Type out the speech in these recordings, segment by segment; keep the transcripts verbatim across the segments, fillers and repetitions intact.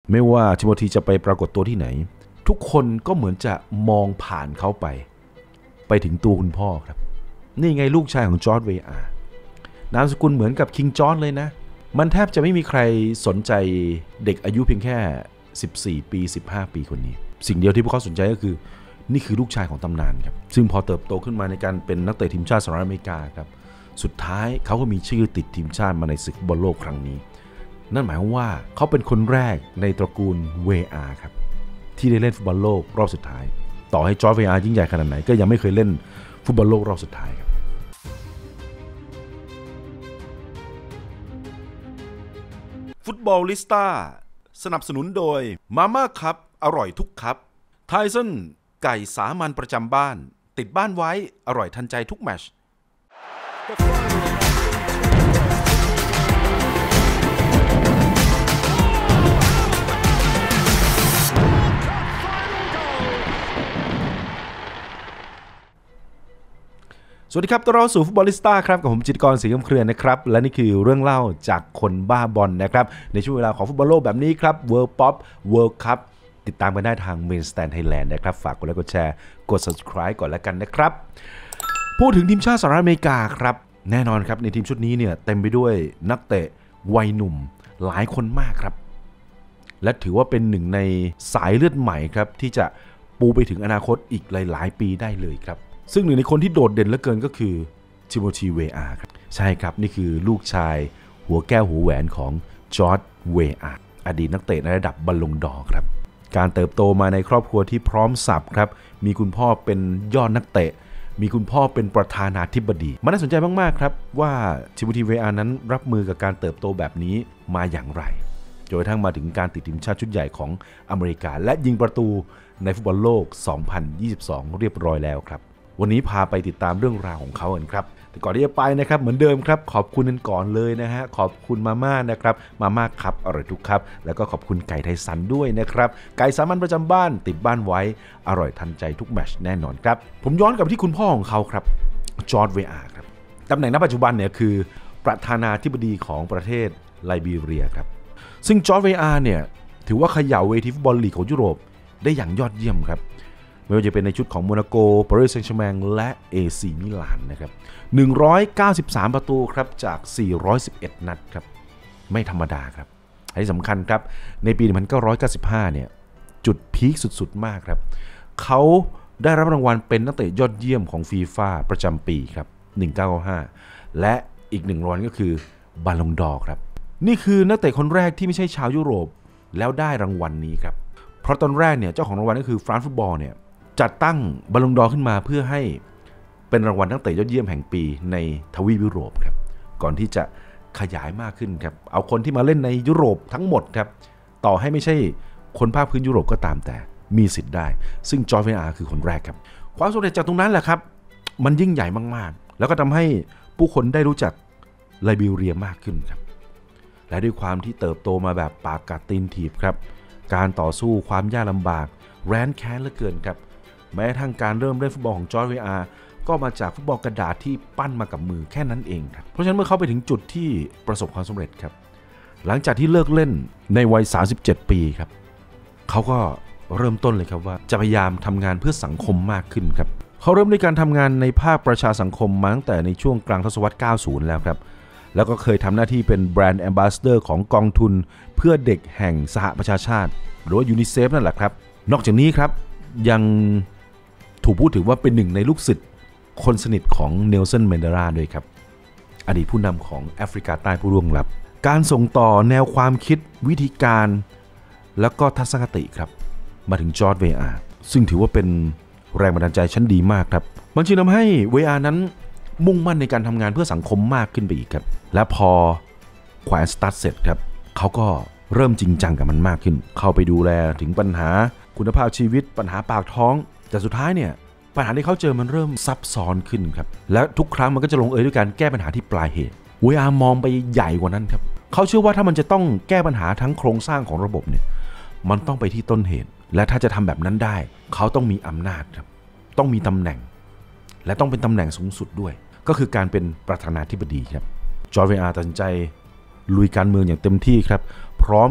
ไม่ว่าทิโมธีจะไปปรากฏตัวที่ไหนทุกคนก็เหมือนจะมองผ่านเขาไปไปถึงตัวคุณพ่อครับนี่ไงลูกชายของจอร์จเวอาร์นามสกุลเหมือนกับคิงจอร์จเลยนะมันแทบจะไม่มีใครสนใจเด็กอายุเพียงแค่สิบสี่ปีสิบห้าปีคนนี้สิ่งเดียวที่พวกเขาสนใจก็คือนี่คือลูกชายของตำนานครับซึ่งพอเติบโตขึ้นมาในการเป็นนักเตะทีมชาติสหรัฐอเมริกาครับสุดท้ายเขาก็มีชื่อติดทีมชาติมาในศึกฟุตบอลโลกครั้งนี้นั่นหมายความว่าเขาเป็นคนแรกในตระกูลเวอาร์ครับที่ได้เล่นฟุตบอลโลกรอบสุดท้ายต่อให้จอร์จเวอาร์ยิ่งใหญ่ขนาดไหนก็ยังไม่เคยเล่นฟุตบอลโลกรอบสุดท้ายครับฟุตบอลลิสต้าสนับสนุนโดยมาม่าครับอร่อยทุกครับไทสันไก่สามัญประจำบ้านติดบ้านไว้อร่อยทันใจทุกแมตช์สวัสดีครับต้อนรับสู่ฟุตบอลลิสต้าครับกับผมจิตรกรศรีคำเครือนะครับและนี่คือเรื่องเล่าจากคนบ้าบอล นะครับในช่วงเวลาของฟุตบอลโลกแบบนี้ครับ World Pop World Cup ติดตามกันได้ทาง Main Stand Thailand นะครับฝากกดไลค์กดแชร์กด Subscribe ก่อนแล้วกันนะครับพูดถึงทีมชาติสหรัฐอเมริกาครับแน่นอนครับในทีมชุดนี้เนี่ยเต็มไปด้วยนักเตะวัยหนุ่มหลายคนมากครับและถือว่าเป็นหนึ่งในสายเลือดใหม่ครับที่จะปูไปถึงอนาคตอีกหลายๆปีได้เลยครับซึ่งหนึ่งในคนที่โดดเด่นเหลือเกินก็คือทิโมธีเวอาร์ครับใช่ครับนี่คือลูกชายหัวแก้วหัวแหวนของจอร์จเวอาร์อดีตนักเตะในระดับบอลลงดอร์ครับการเติบโตมาในครอบครัวที่พร้อมสับครับมีคุณพ่อเป็นยอดนักเตะมีคุณพ่อเป็นประธานาธิบดีมันน่าสนใจมากๆครับว่าทิโมธีเวอาร์นั้นรับมือกับการเติบโตแบบนี้มาอย่างไรจนกระทั่งมาถึงการติดทีมชาติชุดใหญ่ของอเมริกาและยิงประตูในฟุตบอลโลกสองพันยี่สิบสองเรียบร้อยแล้วครับวันนี้พาไปติดตามเรื่องราวของเขากันครับแต่ก่อนที่จะไปนะครับเหมือนเดิมครับขอบคุณกันก่อนเลยนะฮะขอบคุณมาม่านะครับมาม่าครับอร่อยทุกครับแล้วก็ขอบคุณไก่ไทสันด้วยนะครับไก่สามัญประจำบ้านติดบ้านไว้อร่อยทันใจทุกแมตช์แน่นอนครับผมย้อนกลับที่คุณพ่อของเขาครับจอร์จเวอาร์ครับตำแหน่งณปัจจุบันเนี่ยคือประธานาธิบดีของประเทศไลบีเรียครับซึ่งจอร์จเวอาร์เนี่ยถือว่าเขย่าเวทีฟุตบอลลีกของยุโรปได้อย่างยอดเยี่ยมครับไม่ว่าจะเป็นในชุดของโมนาโกปารีสแซงต์แชร์แมงและ เอ ซี มิลานนะครับหนึ่งร้อยเก้าสิบสามประตูครับจากสี่ร้อยสิบเอ็ดนัดครับไม่ธรรมดาครับที่สำคัญครับในปีหนึ่งพันเก้าร้อยเก้าสิบห้าเนี่ยจุดพีคสุดๆมากครับเขาได้รับรางวัลเป็นนักเตะยอดเยี่ยมของฟีฟ่าประจำปีครับหนึ่งพันเก้าร้อยเก้าสิบห้าและอีกหนึ่งรางวัลก็คือบาลงดอร์ครับนี่คือนักเตะคนแรกที่ไม่ใช่ชาวยุโรปแล้วได้รางวัลนี้ครับเพราะตอนแรกเนี่ยเจ้าของรางวัลก็คือฟรานซ์ฟุตบอลเนี่ยจัดตั้งบอลลงดอร์ขึ้นมาเพื่อให้เป็นรางวัลนักเตะยอดเยี่ยมแห่งปีในทวีปยุโรปครับก่อนที่จะขยายมากขึ้นครับเอาคนที่มาเล่นในยุโรปทั้งหมดครับต่อให้ไม่ใช่คนภาคพื้นยุโรปก็ตามแต่มีสิทธิ์ได้ซึ่งจอร์จเวอาร์คือคนแรกครับความสำเร็จจากตรงนั้นแหละครับมันยิ่งใหญ่มากๆแล้วก็ทำให้ผู้คนได้รู้จักไลบีเรียมากขึ้นครับและด้วยความที่เติบโตมาแบบปากกัดตีนถีบครับการต่อสู้ความยากลำบากแร้นแค้นเหลือเกินครับแม้ทั้งการเริ่มเล่นฟุตบอลของจอร์จเวอาร์ก็มาจากฟุตบอลกระดาษที่ปั้นมากับมือแค่นั้นเองครับเพราะฉะนั้นเมื่อเขาไปถึงจุดที่ประสบความสำเร็จครับหลังจากที่เลิกเล่นในวัยสามสิบเจ็ดปีครับเขาก็เริ่มต้นเลยครับว่าจะพยายามทำงานเพื่อสังคมมากขึ้นครับเขาเริ่มด้วยการทำงานในภาคประชาสังคมมาตั้งแต่ในช่วงกลางทศวรรษเก้าสิบแล้วครับแล้วก็เคยทำหน้าที่เป็นแบรนด์แอมบาสเดอร์ของกองทุนเพื่อเด็กแห่งสหประชาชาติหรือว่ายูนิเซฟนั่นแหละครับนอกจากนี้ครับยังถูกพูดถึงว่าเป็นหนึ่งในลูกศิษย์คนสนิทของเนลสันแมนเดลาด้วยครับอดีตผู้นำของแอฟริกาใต้ผู้ล่วงลับการส่งต่อแนวความคิดวิธีการแล้วก็ทัศนคติครับมาถึงจอร์จเวอาร์ซึ่งถือว่าเป็นแรงบันดาลใจชั้นดีมากครับมันจึงทำให้เวอาร์นั้นมุ่งมั่นในการทำงานเพื่อสังคมมากขึ้นไปอีกครับและพอแขวนสตั๊ดเสร็จครับเขาก็เริ่มจริงจังกับมันมากขึ้นเข้าไปดูแลถึงปัญหาคุณภาพชีวิตปัญหาปากท้องแต่สุดท้ายเนี่ยปัญหาที่เขาเจอมันเริ่มซับซ้อนขึ้นครับและทุกครั้งมันก็จะลงเอยด้วยการแก้ปัญหาที่ปลายเหตุเวอาร์มองไปใหญ่กว่านั้นครับเขาเชื่อว่าถ้ามันจะต้องแก้ปัญหาทั้งโครงสร้างของระบบเนี่ยมันต้องไปที่ต้นเหตุและถ้าจะทำแบบนั้นได้เขาต้องมีอำนาจครับต้องมีตำแหน่งและต้องเป็นตำแหน่งสูงสุดด้วยก็คือการเป็นประธานาธิบดีครับจอร์จเวอาร์ตัดสินใจลุยการเมืองอย่างเต็มที่ครับพร้อมกับ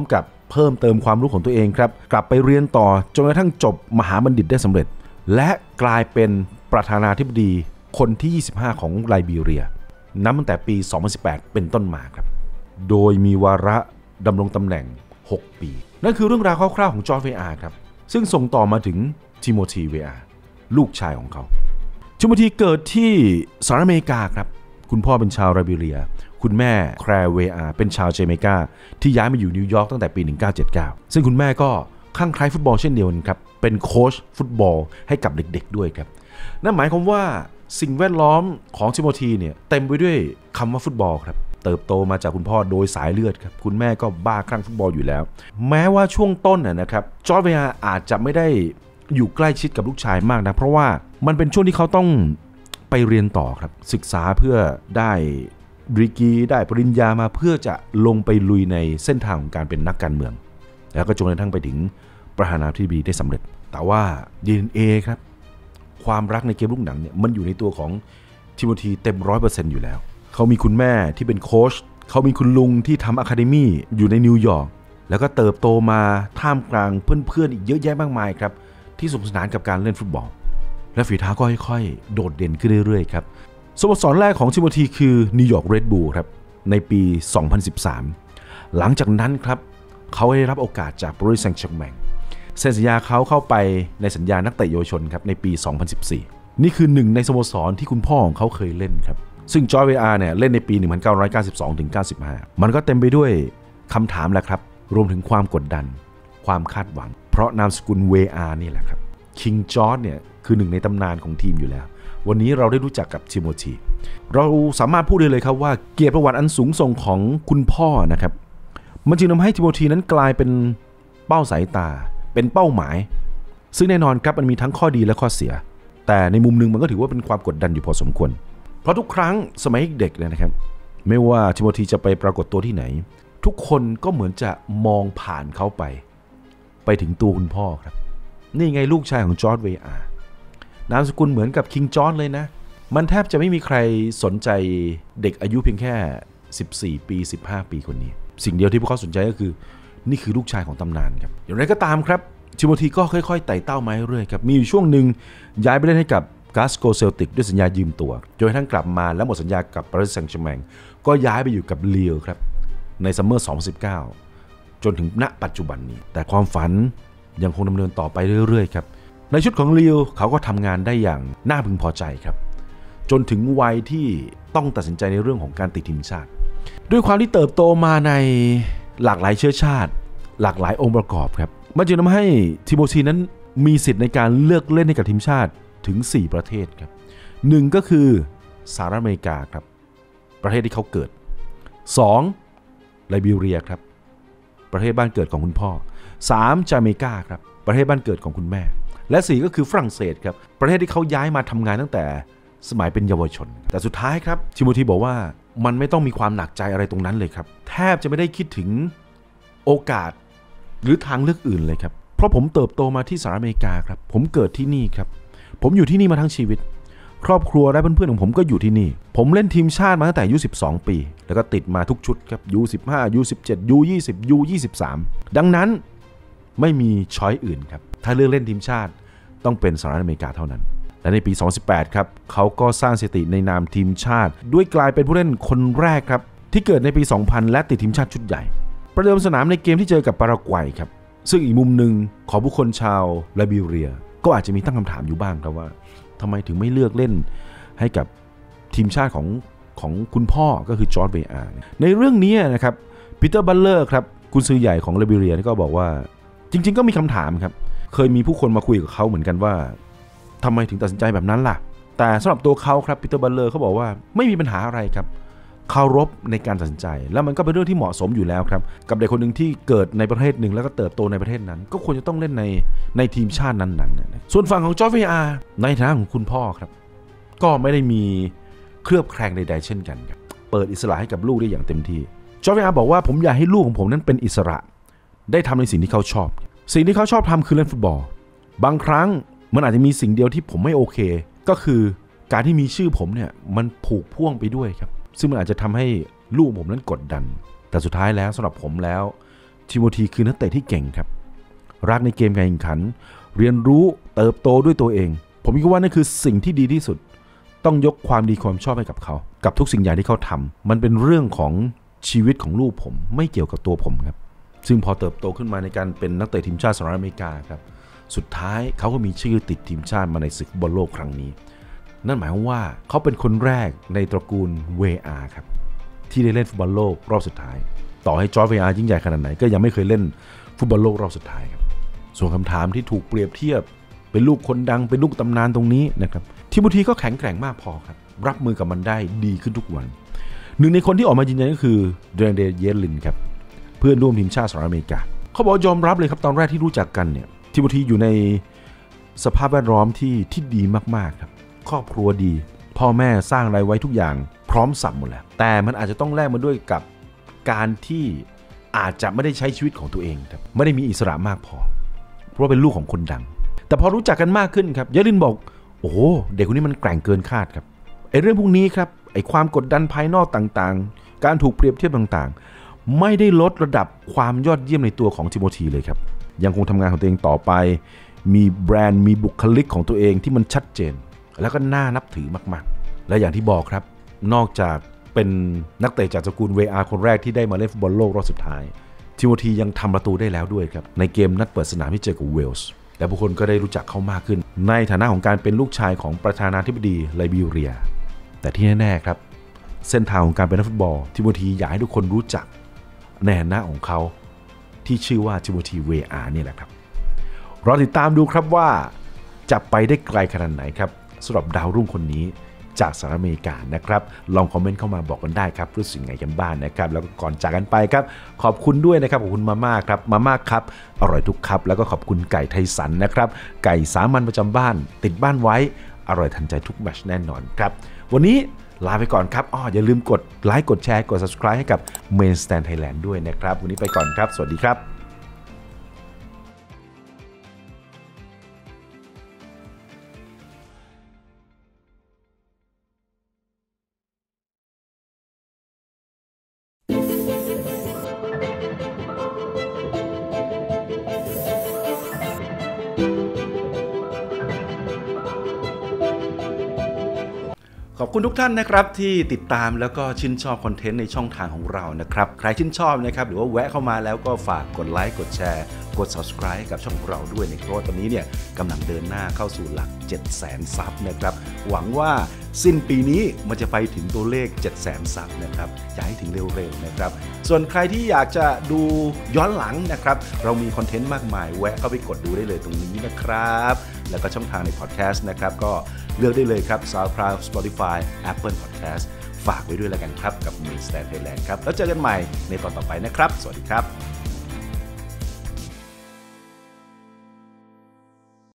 เพิ่มเติมความรู้ของตัวเองครับกลับไปเรียนต่อจนกระทั่งจบมหาบัณฑิตได้สำเร็จและกลายเป็นประธานาธิบดีคนที่ยี่สิบห้าของไลบีเรียนับตั้งแต่ปีสองพันสิบแปดเป็นต้นมาครับโดยมีวาระดำรงตำแหน่งหกปีนั่นคือเรื่องราวคร่าวๆของจอร์จ เวอาร์ครับซึ่งส่งต่อมาถึงทิโมธี เวอาร์ลูกชายของเขาทิโมธีเกิดที่สหรัฐอเมริกาครับคุณพ่อเป็นชาวไลบีเรียคุณแม่แคลร์ เวอาร์เป็นชาวเจเมกาที่ย้ายมาอยู่นิวยอร์กตั้งแต่ปีหนึ่งเก้าเจ็ดเก้าซึ่งคุณแม่ก็คลั่งไคล้ฟุตบอลเช่นเดียวกันครับเป็นโค้ชฟุตบอลให้กับเด็กๆด้วยครับนั่นหมายความว่าสิ่งแวดล้อมของทิโมธีเนี่ยเต็มไปด้วยคำว่าฟุตบอลครับเติบโตมาจากคุณพ่อโดยสายเลือดครับคุณแม่ก็บ้าคลั่งฟุตบอลอยู่แล้วแม้ว่าช่วงต้นนะครับจอร์จ เวอาร์อาจจะไม่ได้อยู่ใกล้ชิดกับลูกชายมากนะเพราะว่ามันเป็นช่วงที่เขาต้องไปเรียนต่อครับศึกษาเพื่อได้ดีกรีได้ปริญญามาเพื่อจะลงไปลุยในเส้นทางของการเป็นนักการเมืองแล้วก็จนกระทั่งไปถึงประธานาธิบดีได้สำเร็จแต่ว่า ดี เอ็น เอ ครับความรักในเกมลูกหนังเนี่ยมันอยู่ในตัวของทิโมธีเต็ม ร้อยเปอร์เซ็นต์ อยู่แล้วเขามีคุณแม่ที่เป็นโค้ชเขามีคุณลุงที่ทำอะคาเดมี่อยู่ในนิวยอร์กแล้วก็เติบโตมาท่ามกลางเพื่อนๆอีกเยอะแยะมากมายครับที่สนุกสนานกับการเล่นฟุตบอลและฝีเท้าก็ค่อยๆโดดเด่นขึ้นเรื่อยๆครับสโมสรแรกของทิโมธีคือนิวยอร์กเรดบูลครับในปีสองพันสิบสามหลังจากนั้นครับเขาได้รับโอกาสจากปารีสแซงต์แชร์แมงเซ็นสัญญาเขาเข้าไปในสัญญานักเตะเยาวชนครับในปีสองพันสิบสี่นี่คือหนึ่งในสโมสรที่คุณพ่อของเขาเคยเล่นครับซึ่งจอร์จ เวอาร์เนี่ยเล่นในปีหนึ่งพันเก้าร้อยเก้าสิบสองถึงเก้าสิบห้ามันก็เต็มไปด้วยคำถามแหละครับรวมถึงความกดดันความคาดหวังเพราะนามสกุล เวอาร์นี่แหละครับคิงจอร์จเนี่ยคือหนึ่งในตำนานของทีมอยู่แล้ววันนี้เราได้รู้จักกับทิโมธีเราสามารถพูดได้เลยครับว่าเกียรติประวัติอันสูงส่งของคุณพ่อนะครับมันจึงทำให้ทิโมธีนั้นกลายเป็นเป้าสายตาเป็นเป้าหมายซึ่งแน่นอนครับมันมีทั้งข้อดีและข้อเสียแต่ในมุมนึงมันก็ถือว่าเป็นความกดดันอยู่พอสมควรเพราะทุกครั้งสมัยเด็กเลยนะครับไม่ว่าทิโมธีจะไปปรากฏตัวที่ไหนทุกคนก็เหมือนจะมองผ่านเขาไปไปถึงตัวคุณพ่อครับนี่ไงลูกชายของจอร์จ เวอาร์นามสกุลเหมือนกับคิงจอร์จเลยนะมันแทบจะไม่มีใครสนใจเด็กอายุเพียงแค่สิบสี่ปีสิบห้าปีคนนี้สิ่งเดียวที่พวกเขาสนใจก็คือนี่คือลูกชายของตำนานครับอย่างไรก็ตามครับทิโมธีก็ค่อยๆไต่เต้ามาเรื่อยๆครับมีอยู่ช่วงหนึ่งย้ายไปเล่นให้กับกลาสโกว์เซลติกด้วยสัญญายืมตัวจนกระทั่งกลับมาแล้วหมดสัญญากับปารีสแซงต์แชร์แมงก็ย้ายไปอยู่กับลีลครับในซัมเมอร์สองพันสิบเก้าจนถึงณปัจจุบันนี้แต่ความฝันยังคงดำเนินต่อไปเรื่อยๆครับในชุดของลีลเขาก็ทำงานได้อย่างน่าพึงพอใจครับจนถึงวัยที่ต้องตัดสินใจในเรื่องของการติดทีมชาติด้วยความที่เติบโตมาในหลากหลายเชื้อชาติหลากหลายองค์ประกอบครับมันจึงทำให้ทิโมธีนั้นมีสิทธิ์ในการเลือกเล่นให้กับทีมชาติถึงสี่ประเทศครับหนึ่งก็คือสหรัฐอเมริกาครับประเทศที่เขาเกิดสองไลบีเรียครับประเทศบ้านเกิดของคุณพ่อสามจาเมกาครับประเทศบ้านเกิดของคุณแม่และสี่ก็คือฝรั่งเศสครับประเทศที่เขาย้ายมาทำงานตั้งแต่สมัยเป็นเยาวชนแต่สุดท้ายครับทิโมธีบอกว่ามันไม่ต้องมีความหนักใจอะไรตรงนั้นเลยครับแทบจะไม่ได้คิดถึงโอกาสหรือทางเลือกอื่นเลยครับเพราะผมเติบโตมาที่สหรัฐอเมริกาครับผมเกิดที่นี่ครับผมอยู่ที่นี่มาทั้งชีวิตครอบครัวและเพื่อนๆของผมก็อยู่ที่นี่ผมเล่นทีมชาติมาตั้งแต่อายุสิบสองปีแล้วก็ติดมาทุกชุดครับ ยู สิบห้า ยู สิบเจ็ด ยู ยี่สิบ ยู ยี่สิบสาม ดังนั้นไม่มีช้อยอื่นครับถ้าเลือกเล่นทีมชาติต้องเป็นสหรัฐอเมริกาเท่านั้นและในปีสองพันสิบแปดครับเขาก็สร้างสถิติในนามทีมชาติด้วยกลายเป็นผู้เล่นคนแรกครับที่เกิดในปีสองพันและติดทีมชาติชุดใหญ่ประเดิมสนามในเกมที่เจอกับปารากวัยครับซึ่งอีกมุมหนึ่งของผู้คนชาวไลบีเรียก็อาจจะมีตั้งคำถามอยู่บ้างครับว่าทำไมถึงไม่เลือกเล่นให้กับทีมชาติของของคุณพ่อก็คือจอร์จ เวอาร์ในเรื่องนี้นะครับปีเตอร์ บัตเลอร์ครับกุนซือใหญ่ของไลบีเรียก็บอกว่าจริงๆก็มีคำถามครับเคยมีผู้คนมาคุยกับเขาเหมือนกันว่าทำไมถึงตัดสินใจแบบนั้นล่ะแต่สำหรับตัวเขาครับปีเตอร์ บัตเลอร์เขาบอกว่าไม่มีปัญหาอะไรครับเคารพในการตัดสินใจแล้วมันก็เป็นเรื่องที่เหมาะสมอยู่แล้วครับกับเด็กคนหนึ่งที่เกิดในประเทศหนึ่งแล้วก็เติบโตในประเทศนั้นก็ควรจะต้องเล่นในในทีมชาตินั้นๆนะส่วนฝั่งของจอร์จ เวอาร์ในฐานะของคุณพ่อครับก็ไม่ได้มีเคลือบแคลงใดๆเช่นกันครับเปิดอิสระให้กับลูกได้อย่างเต็มที่จอร์จ เวอาร์บอกว่าผมอยากให้ลูกของผมนั้นเป็นอิสระได้ทำในสิ่งที่เขาชอบสิ่งที่เขาชอบทำคือเล่นฟุตบอลบางครั้งมันอาจจะมีสิ่งเดียวที่ผมไม่โอเคก็คือการที่มีชื่อผมเนี่ยมันผูกพ่วงไปด้วยครับซึ่งมันอาจจะทำให้ลูกผมนั้นกดดันแต่สุดท้ายแล้วสำหรับผมแล้วทิโมธีคือนักเตะที่เก่งครับรักในเกมการแข่งขันเรียนรู้เติบโตด้วยตัวเองผมคิดว่านั่นคือสิ่งที่ดีที่สุดต้องยกความดีความชอบให้กับเขากับทุกสิ่งอย่างที่เขาทำมันเป็นเรื่องของชีวิตของลูกผมไม่เกี่ยวกับตัวผมครับซึ่งพอเติบโตขึ้นมาในการเป็นนักเตะทีมชาติสหรัฐอเมริกาครับสุดท้ายเขาก็มีชื่อติดทีมชาติมาในศึกฟุตบอลโลกครั้งนี้นั่นหมายความว่าเขาเป็นคนแรกในตระกูลเวอาร์ครับที่ได้เล่นฟุตบอลโลกรอบสุดท้ายต่อให้จอร์จเวอาร์ยิ่งใหญ่ขนาดไหนก็ยังไม่เคยเล่นฟุตบอลโลกรอบสุดท้ายครับส่วนคำถามที่ถูกเปรียบเทียบเป็นลูกคนดังเป็นลูกตำนานตรงนี้นะครับทิโมธีก็แข็งแกร่งมากพอครับรับมือกับมันได้ดีขึ้นทุกวันหนึ่งในคนที่ออกมายืนยันก็คือเดรนเดเยลินครับเพื่อนร่วมทีมชาติสหรัฐอเมริกาเขาบอกยอมรับเลยครับตอนแรกที่รู้จักกันเนี่ยทิโมธีอยู่ในสภาพแวดล้อมที่ที่ดีมากๆครับครอบครัวดีพ่อแม่สร้างอะไรไว้ทุกอย่างพร้อมสับหมดแล้วแต่มันอาจจะต้องแลกมาด้วยกับการที่อาจจะไม่ได้ใช้ชีวิตของตัวเองครับไม่ได้มีอิสระมากพอเพราะเป็นลูกของคนดังแต่พอรู้จักกันมากขึ้นครับเยลินบอกโอ้โหเด็กคนนี้มันแกร่งเกินคาดครับไอ้เรื่องพวกนี้ครับไอ้ความกดดันภายนอกต่างๆการถูกเปรียบเทียบต่างๆไม่ได้ลดระดับความยอดเยี่ยมในตัวของทิโมธีเลยครับยังคงทำงานของตัวเองต่อไปมีแบรนด์มีบุคลิกของตัวเองที่มันชัดเจนแล้วก็น่านับถือมากๆและอย่างที่บอกครับนอกจากเป็นนักเตะจากตระกูล วี อาร์ คนแรกที่ได้มาเล่นฟุตบอลโลกรอบสุดท้ายทิโมธียังทำประตูได้แล้วด้วยครับในเกมนัดเปิดสนามที่เจอกับเวลส์และผู้คนก็ได้รู้จักเขามากขึ้นในฐานะของการเป็นลูกชายของประธานาธิบดีไลบีเรียแต่ที่แน่ๆครับเส้นทางของการเป็นนักฟุตบอลทิโมธีอยากให้ทุกคนรู้จักในฐานะของเขาที่ชื่อว่าทิโมธี วี อาร์ นี่แหละครับรอติดตามดูครับว่าจะไปได้ไกลขนาดไหนครับสำหรับดาวรุ่งคนนี้จากสหรัฐอเมริกานะครับลองคอมเมนต์เข้ามาบอกกันได้ครับรู้สึกไงกันบ้าง น, นะครับแล้วก็ก่อนจากกันไปครับขอบคุณด้วยนะครับขอบคุณมาม่าครับมาม่าครับอร่อยทุกครับแล้วก็ขอบคุณไก่ไทสันนะครับไก่สามัญประจำบ้านติดบ้านไว้อร่อยทันใจทุกแมตช์แน่นอนครับวันนี้ลาไปก่อนครับอ้ออย่าลืมกดไลค์กดแชร์กด Subscribe ให้กับ Main Stand Thailand ด้วยนะครับวันนี้ไปก่อนครับสวัสดีครับขอบคุณทุกท่านนะครับที่ติดตามแล้วก็ชื่นชอบคอนเทนต์ในช่องทางของเรานะครับใครชื่นชอบนะครับหรือว่าแวะเข้ามาแล้วก็ฝากกดไลค์กดแชร์กด Subscribe กับช่องของเราด้วยนะครับเพราะว่าตอนนี้เนี่ยกำลังเดินหน้าเข้าสู่หลัก เจ็ดแสน ซับนะครับหวังว่าสิ้นปีนี้มันจะไปถึงตัวเลข เจ็ดแสน ซับนะครับอยากให้ถึงเร็วๆนะครับส่วนใครที่อยากจะดูย้อนหลังนะครับเรามีคอนเทนต์มากมายแวะเข้าไปกดดูได้เลยตรงนี้นะครับแล้วก็ช่องทางในพอดแคสต์นะครับก็เลือกได้เลยครับ SoundCloud Spotify Apple Podcast ฝากไว้ด้วยแล้วกันครับกับ Main Stand Thailand ครับแล้วเจอกันใหม่ในตอนต่อไปนะครับสวัสดีครับ